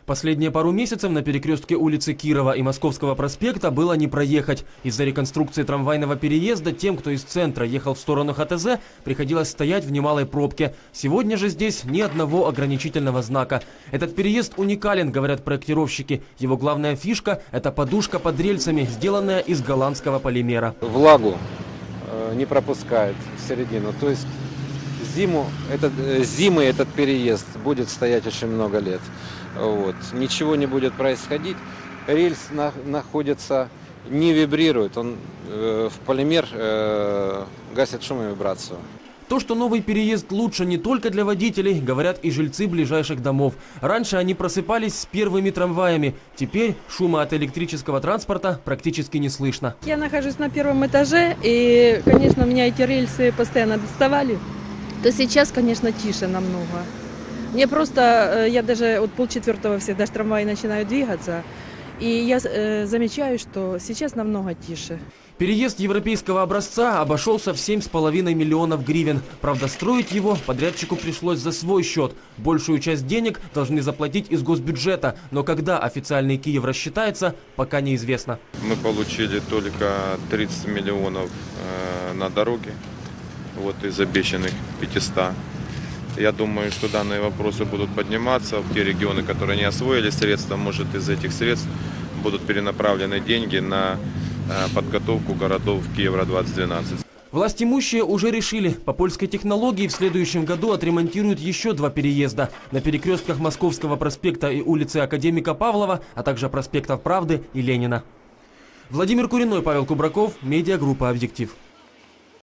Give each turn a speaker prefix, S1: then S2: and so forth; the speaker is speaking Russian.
S1: Последние пару месяцев на перекрестке улицы Кирова и Московского проспекта было не проехать. Из-за реконструкции трамвайного переезда тем, кто из центра ехал в сторону ХТЗ, приходилось стоять в немалой пробке. Сегодня же здесь ни одного ограничительного знака. Этот переезд уникален, говорят проектировщики. Его главная фишка – это подушка под рельсами, сделанная из голландского полимера.
S2: Влагу не пропускает в середину. То есть зимой этот переезд будет стоять очень много лет. Вот. Ничего не будет происходить. Рельс находится, не вибрирует, он в полимер гасит шум и вибрацию.
S1: То, что новый переезд лучше не только для водителей, говорят и жильцы ближайших домов. Раньше они просыпались с первыми трамваями. Теперь шума от электрического транспорта практически не слышно.
S3: Я нахожусь на первом этаже, и, конечно, меня эти рельсы постоянно доставали. То сейчас, конечно, тише намного. Мне просто, я даже от 3:30 всегда трамваи начинают двигаться, и я замечаю, что сейчас намного тише.
S1: Переезд европейского образца обошелся в 7,5 миллионов гривен. Правда, строить его подрядчику пришлось за свой счет. Большую часть денег должны заплатить из госбюджета, но когда официальный Киев рассчитается, пока неизвестно.
S4: Мы получили только 30 миллионов на дороге, вот из обещанных 500. Я думаю, что данные вопросы будут подниматься в те регионы, которые не освоили средства. Может, из этих средств будут перенаправлены деньги на подготовку городов к Евро-2012.
S1: Властимущие уже решили, по польской технологии в следующем году отремонтируют еще 2 переезда на перекрестках Московского проспекта и улицы Академика Павлова, а также проспектов Правды и Ленина. Владимир Куриной, Павел Кубраков, медиагруппа «Объектив».